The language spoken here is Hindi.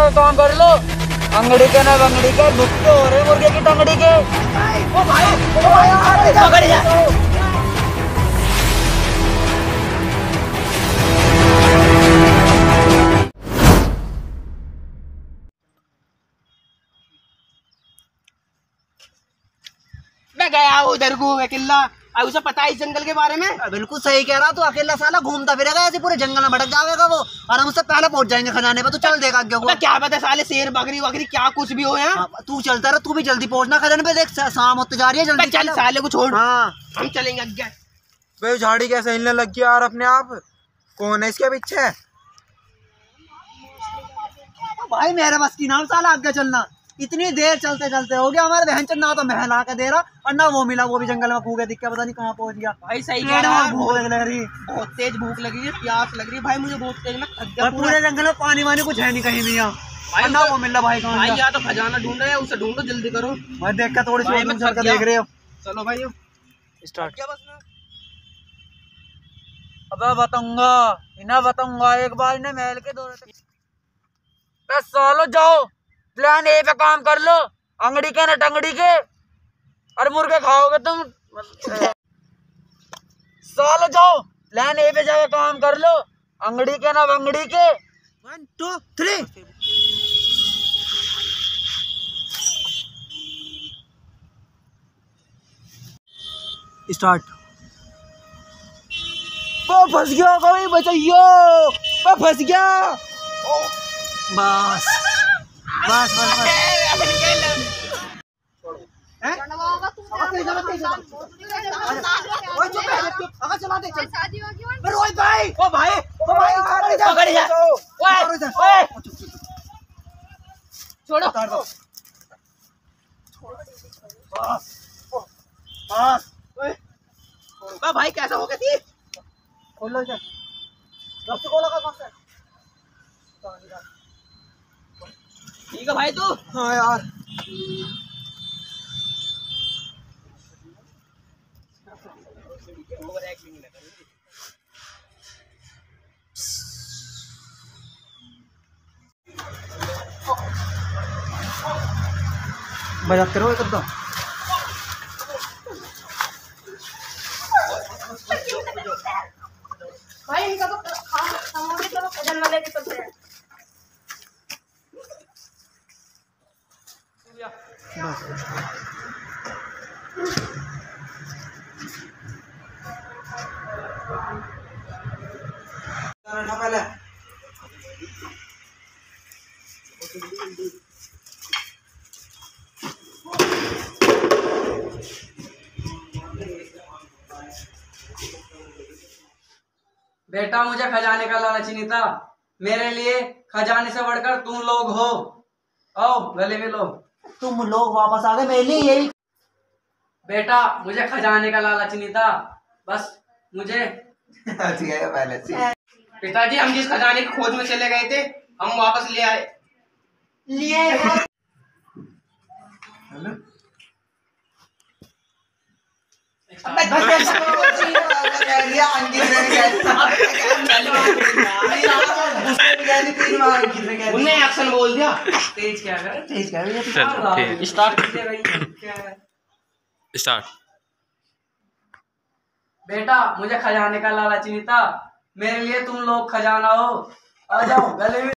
जाके काम कर लो। अंगड़ी के ना बंगड़ी के भुक्के हो रहे मुर्गे की टंगड़ी के। ओ भाई पकड़ जा। मैं गया उधर घूमे किला, अब उसे पता है इस जंगल के बारे में। बिल्कुल सही कह रहा तू, अकेला साला घूमता फिरेगा ऐसे पूरे जंगल में भटक जाएगा वो, और हम उससे पहले पहुंच जाएंगे खजाने पे। तू चल देगा आगे को। क्या पता साले शेर बकरी वकरी क्या कुछ भी हो यहाँ। तू चलता रहा, तू भी जल्दी पहुंचना खजाने पे। देख शाम होती जा रही है, जल्दी चल साले को छोड़। हाँ हम चलेंगे आगे। भाई झाड़ी कैसे हिलने लग गया यार अपने आप, कौन है इसके पीछे? भाई मेरे बस की नाम साला आगे चलना। इतनी देर चलते चलते हो गया हमारे बहन ना तो महल आके दे रहा और ना वो मिला, वो भी जंगल में फूके दिख के पता नहीं कहाँ पहुंच गया। भाई सही कह रहा है, भूख लग रही, बहुत तेज भूख लगी है, प्यास लग रही है भाई मुझे बहुत तेज। मैं थक गया पूरे जंगल में पानी वानी कुछ है नहीं कहीं भी यहाँ, भाई ना वो मिल रहा। भाई भाई या तो खजाना ढूंढ रहे हैं, उसे ढूंढो जल्दी करो। भाई देख के थोड़ी सी देख रहे हो। चलो भाई स्टार्ट। अबे बताऊंगा इन्हें, बताऊंगा एक बार इन्हें महल के दौरे पे सालो जाओ, प्लान ए पे काम कर लो। अंगड़ी के ना टंगड़ी के और मुर्गे खाओगे तुम। सालो जाओ, प्लान ए पे जाके काम कर लो। अंगड़ी के ना बंगड़ी के। 1 2 3 स्टार्ट। फंस गया कोई, बचाइयो, फंस गया। बस बस बस बस छोड़ो भाई कैसा हो गया थी? खोलो इसे, रब से खोला कौन से? ठीक है भाई तू। हाँ यार बजाते रहो एकदम। भाई इनका तो चलो खजन वाले के चलते हैं। पहले बेटा मुझे खजाने का लालच नहीं था, मेरे लिए खजाने से बढ़कर तुम लोग हो। आओ गले में लो। तुम लोग वापस आ गए, मेरे लिए यही। बेटा मुझे खजाने का लालच नहीं था, बस मुझे पहले से पिताजी हम जिस खजाने की खोज में चले गए थे हम वापस ले आए। लिए उनने एक्शन बोल दिया। तेज क्या कर, तेज क्या है? स्टार्ट। स्टार्ट। बेटा मुझे खजाने का लालच नहीं था, मेरे लिए तुम लोग खजाना हो। आ जाओ गले में।